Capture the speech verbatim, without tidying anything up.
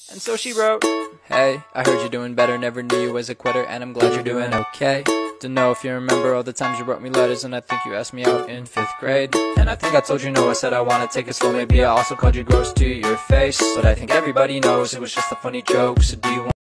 And so she wrote, "Hey, I heard you're doing better, never knew you as a quitter, and I'm glad you're doing okay. Don't know if you remember all the times you wrote me letters, and I think you asked me out in fifth grade. And I think I told you no, I said I wanna take it slow, maybe I also called you gross to your face. But I think everybody knows it was just a funny joke, so do you want